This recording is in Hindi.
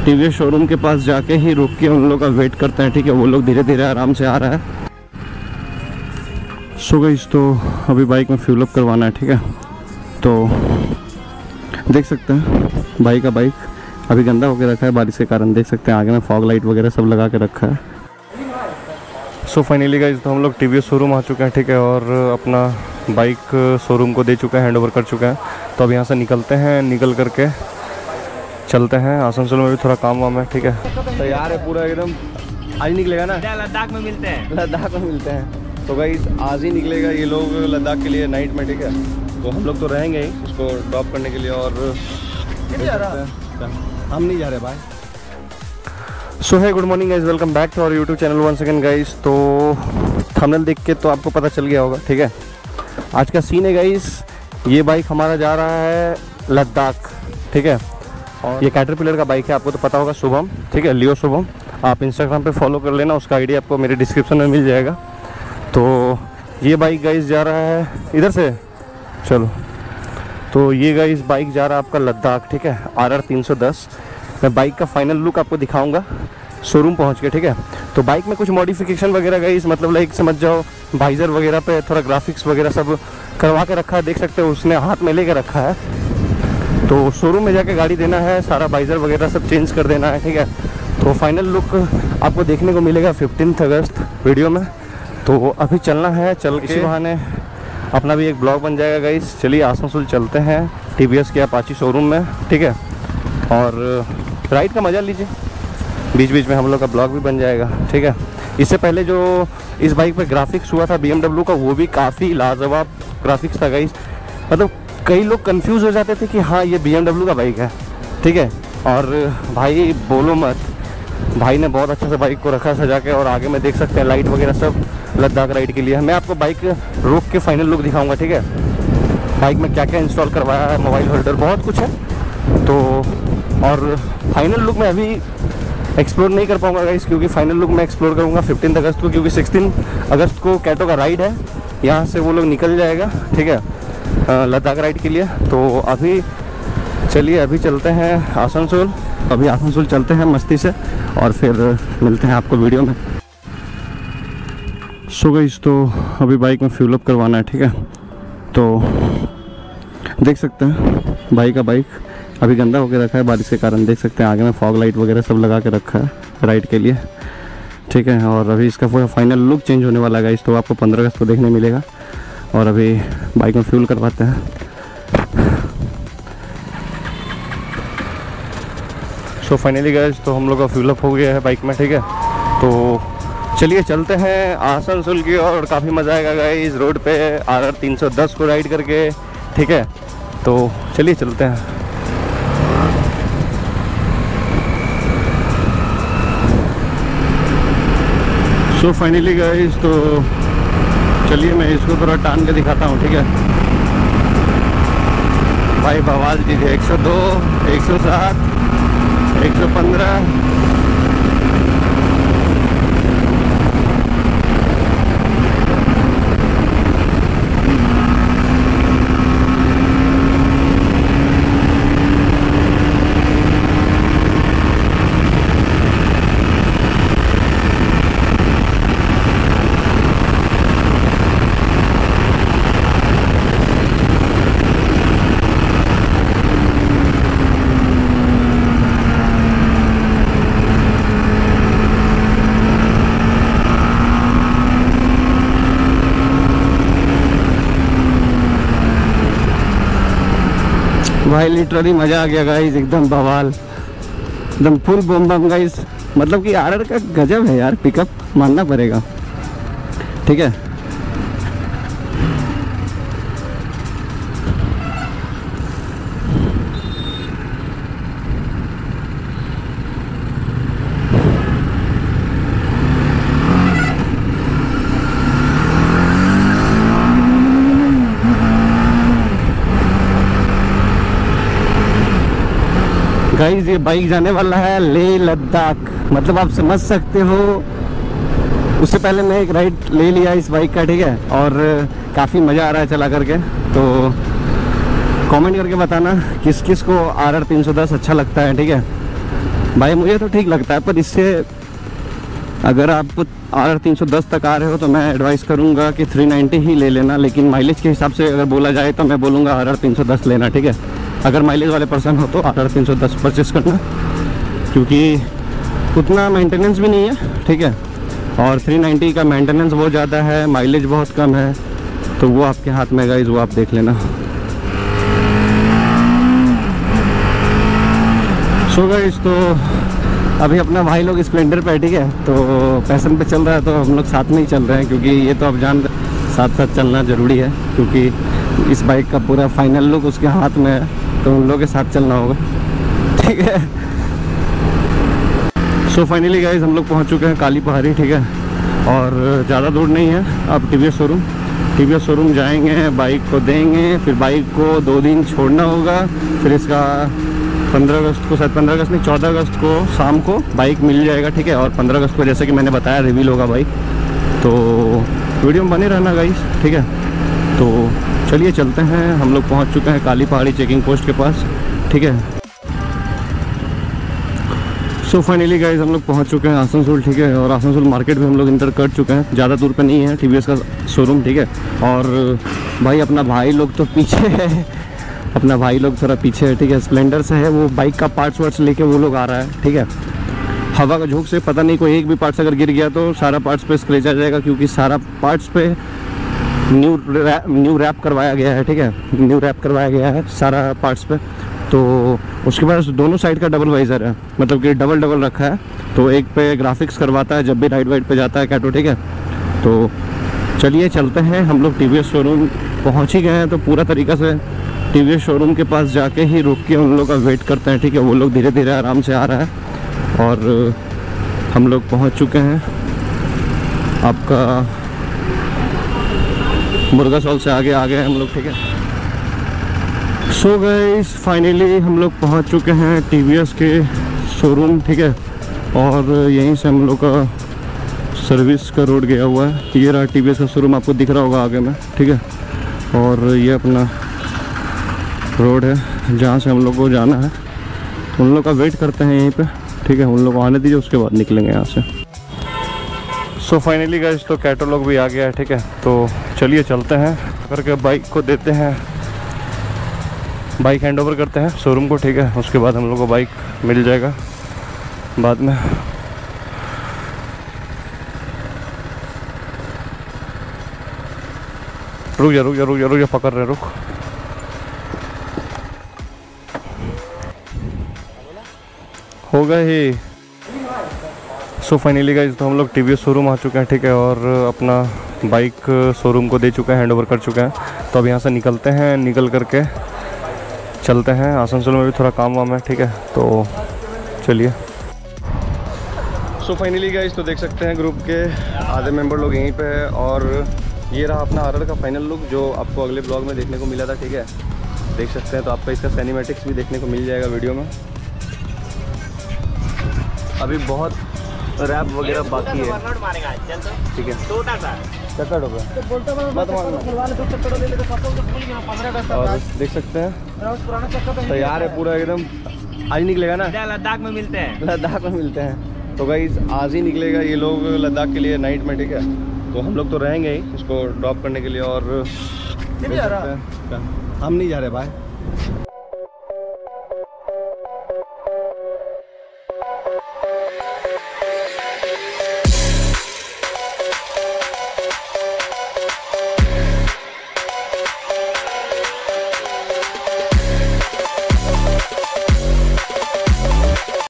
टीवीएस शोरूम के पास जाके ही रुक के उन लोग का वेट करते हैं, ठीक है। वो लोग धीरे धीरे आराम से आ रहा है। सो गाइस, तो अभी बाइक में फ्यूल अप करवाना है, ठीक है। तो देख सकते हैं भाई का बाइक अभी गंदा होकर रखा है बारिश के कारण। देख सकते हैं आगे में फॉग लाइट वगैरह सब लगा के रखा है। सो फाइनली गाइस, तो हम लोग टीवीएस शोरूम आ चुके हैं, ठीक है। और अपना बाइक शोरूम को दे चुका है, हैंड ओवर कर चुका है। तो अब यहाँ से निकलते हैं, निकल करके चलते हैं। आसनसोल में भी थोड़ा काम वाम है, ठीक है। तैयार है पूरा एकदम। आज निकलेगा ना, लद्दाख में मिलते हैं, लद्दाख में मिलते हैं। तो गाइस आज ही निकलेगा ये लोग लद्दाख के लिए नाइट में, ठीक है। तो हम लोग तो रहेंगे ही उसको ड्रॉप करने के लिए। और हम नहीं जा रहे भाई। सो है, good morning guys, welcome back to our YouTube channel once again guys. तो थंबनेल देख के तो आपको पता चल गया होगा, ठीक है। आज का सीन है गाइस, ये बाइक हमारा जा रहा है लद्दाख, ठीक है। और ये कैटरपिलर का बाइक है, आपको तो पता होगा, शुभम, ठीक है, लियो शुभम। आप इंस्टाग्राम पे फॉलो कर लेना, उसका आईडी आपको मेरे डिस्क्रिप्शन में मिल जाएगा। तो ये बाइक गाइस जा रहा है इधर से, चलो। तो ये गाइस बाइक जा रहा है आपका लद्दाख, ठीक है, RR 310। मैं बाइक का फाइनल लुक आपको दिखाऊंगा शोरूम पहुंच के, ठीक है। तो बाइक में कुछ मॉडिफिकेशन वगैरह गाइस, मतलब लाइक समझ जाओ, वाइजर वगैरह पे थोड़ा ग्राफिक्स वगैरह सब करवा के रखा है। देख सकते हो उसने हाथ में लेके रखा है। तो शोरूम में जाके गाड़ी देना है, सारा वाइजर वगैरह सब चेंज कर देना है, ठीक है। तो फाइनल लुक आपको देखने को मिलेगा 15 अगस्त वीडियो में। तो अभी चलना है, चल के इसी बहाने अपना भी एक ब्लॉग बन जाएगा गाइस। चलिए आसनसोल चलते हैं टीवीएस के अपाची शोरूम में, ठीक है। और राइड का मज़ा लीजिए, बीच बीच में हम लोग का ब्लॉग भी बन जाएगा, ठीक है। इससे पहले जो इस बाइक पे ग्राफिक्स हुआ था BMW का, वो भी काफ़ी लाजवाब ग्राफिक्स था गाइस। मतलब कई लोग कंफ्यूज हो जाते थे कि हाँ ये BMW का बाइक है, ठीक है। और भाई बोलो मत, भाई ने बहुत अच्छे से बाइक को रखा सजा के। और आगे में देख सकते हैं लाइट वगैरह सब लद्दाख राइड के लिए। मैं आपको बाइक रोक के फाइनल लुक दिखाऊंगा, ठीक है। बाइक में क्या क्या इंस्टॉल करवाया है, मोबाइल होल्डर, बहुत कुछ है। तो और फाइनल लुक में अभी एक्सप्लोर नहीं कर पाऊंगा गाइस, क्योंकि फाइनल लुक मैं एक्सप्लोर करूंगा 15 अगस्त को, क्योंकि 16 अगस्त को कैटो का राइड है। यहाँ से वो लोग निकल जाएगा, ठीक है, लद्दाख राइड के लिए। तो अभी चलिए, अभी चलते हैं आसनसोल। अभी आसनसोल चलते हैं मस्ती से, और फिर मिलते हैं आपको वीडियो में। सो गाइस, तो अभी बाइक में फ्यूल अप करवाना है, ठीक है। तो देख सकते हैं भाई का बाइक अभी गंदा होकर रखा है बारिश के कारण। देख सकते हैं आगे में फॉग लाइट वगैरह सब लगा के रखा है राइड के लिए, ठीक है। और अभी इसका पूरा फाइनल लुक चेंज होने वाला है गाइस, तो आपको 15 अगस्त को देखने मिलेगा। और अभी बाइक में फ्यूल करवाते हैं। सो फाइनली गाइस, तो हम लोग का फ्यूल अप हो गया है बाइक में, ठीक है। तो चलिए चलते हैं आसनसोल की, और काफ़ी मज़ा आएगा गाइस रोड पे RR 310 को राइड करके, ठीक है। तो चलिए चलते हैं। सो फाइनली गाइस, तो चलिए मैं इसको थोड़ा टान के दिखाता हूँ, ठीक है। भाई बवाल चीज़ है, 102, 107, 115। भाई लिटरली मज़ा आ गया गाइस, एकदम बवाल, एकदम फुल बम बम गाइस। मतलब कि RR का गजब है यार, पिकअप मानना पड़ेगा, ठीक है। गाइस ये बाइक जाने वाला है लेह लद्दाख, मतलब आप समझ सकते हो। उससे पहले मैं एक राइड ले लिया इस बाइक का, ठीक है। और काफ़ी मज़ा आ रहा है चला करके। तो कमेंट करके बताना किस किस को RR 310 अच्छा लगता है, ठीक है। भाई मुझे तो ठीक लगता है, पर इससे अगर आप RR 310 तक आ रहे हो तो मैं एडवाइस करूंगा कि 390 ही ले लेना, लेकिन माइलेज के हिसाब से अगर बोला जाए तो मैं बोलूँगा RR 310 लेना, ठीक है। अगर माइलेज वाले पर्सन हो तो RR 310 परचेस करना, क्योंकि उतना मेंटेनेंस भी नहीं है, ठीक है। और 390 का मेंटेनेंस बहुत ज़्यादा है, माइलेज बहुत कम है, तो वो आपके हाथ में गाइस, वो आप देख लेना। सो गाइस, तो अभी अपना भाई लोग स्प्लेंडर पे, ठीक है, तो पैशन पे चल रहा है, तो हम लोग साथ में ही चल रहे हैं, क्योंकि ये तो आप जान साथ साथ चलना ज़रूरी है, क्योंकि इस बाइक का पूरा फाइनल लुक उसके हाथ में है, तो उन लोगों के साथ चलना होगा, ठीक है। सो फाइनली गाइस हम लोग पहुंच चुके हैं काली पहाड़ी, ठीक है, और ज़्यादा दूर नहीं है। अब TVS शोरूम जाएंगे, बाइक को देंगे, फिर बाइक को 2 दिन छोड़ना होगा, फिर इसका 15 अगस्त को, शायद 15 अगस्त नहीं 14 अगस्त को शाम को बाइक मिल जाएगा, ठीक है। और 15 अगस्त को जैसे कि मैंने बताया रिवील होगा बाइक, तो वीडियो में बने रहना गाइस, ठीक है। तो चलिए चलते हैं, हम लोग पहुंच चुके हैं काली पहाड़ी चेकिंग पोस्ट के पास, ठीक है। सो फाइनली गाइस हम लोग पहुंच चुके हैं आसनसोल, ठीक है, और आसनसोल मार्केट भी हम लोग इंटर कर चुके हैं, ज़्यादा दूर पे नहीं है TVS का शोरूम, ठीक है। और भाई अपना भाई लोग तो पीछे है, अपना भाई लोग थोड़ा पीछे है, ठीक है। स्प्लेंडर से है, वो बाइक का पार्ट्स वार्ट्स लेके वो लोग आ रहा है, ठीक है। हवा का झोंक से पता नहीं कोई एक भी पार्ट्स अगर गिर गया तो सारा पार्ट्स पे स्क्रैच आ जाएगा, क्योंकि सारा पार्ट्स पे न्यू रैप करवाया गया है, ठीक है। न्यू रैप करवाया गया है सारा पार्ट्स पे। तो उसके बाद दोनों साइड का डबल वाइज़र है, मतलब कि डबल रखा है, तो एक पे ग्राफिक्स करवाता है जब भी राइड वाइड पे जाता है कैटो, ठीक है। तो चलिए चलते हैं, हम लोग TVS शोरूम पहुंच ही गए हैं, तो पूरा तरीक़ा से TVS शोरूम के पास जाके ही रुक के उन लोग का वेट करते हैं, ठीक है। वो लोग धीरे धीरे आराम से आ रहा है, और हम लोग पहुंच चुके हैं आपका मुर्गा सॉल से आगे आ गए हम लोग, ठीक है। सो गाइस फाइनली हम लोग पहुंच चुके हैं TVS के शोरूम, ठीक है। और यहीं से हम लोग का सर्विस का रोड गया हुआ है, ये रहा TVS का शोरूम, आपको दिख रहा होगा आगे में, ठीक है। और ये अपना रोड है जहाँ से हम लोग को जाना है, उन लोग का वेट करते हैं यहीं पे, ठीक है। उन लोग को आने दीजिए, उसके बाद निकलेंगे यहाँ से। सो फाइनली गाइस तो कैटो लोग भी आ गया है, ठीक है। तो चलिए चलते हैं, करके बाइक को देते हैं, बाइक हैंड ओवर करते हैं शोरूम को, ठीक है। उसके बाद हम लोग को बाइक मिल जाएगा बाद में। रुक जा, पकड़ रहे, रुक। हो गए ही। सो फाइनली गाइस तो हम लोग TVS शोरूम आ चुके हैं, ठीक है, और अपना बाइक शोरूम को दे चुके हैं, हैंड ओवर कर चुके हैं। तो अब यहाँ से निकलते हैं, निकल करके चलते हैं, आसनसोल में भी थोड़ा काम वाम है, ठीक है। तो चलिए। सो फाइनली गाइस तो देख सकते हैं ग्रुप के आधे मेंबर लोग यहीं पे है, और ये रहा अपना RR का फाइनल लुक जो आपको अगले ब्लॉग में देखने को मिला था, ठीक है। देख सकते हैं, तो आपको इसका सिनेमैटिक्स भी देखने को मिल जाएगा वीडियो में। अभी बहुत रैप वगैरह बाकी है, ठीक है। चक्कर हो गया और देख सकते हैं तैयार है पूरा एकदम। आज निकलेगा ना, लद्दाख में मिलते हैं। तो गाइस आज ही निकलेगा ये लोग लद्दाख के लिए नाइट में, ठीक है। तो हम लोग तो रहेंगे ही इसको ड्रॉप करने के लिए, और हम नहीं जा रहे भाई,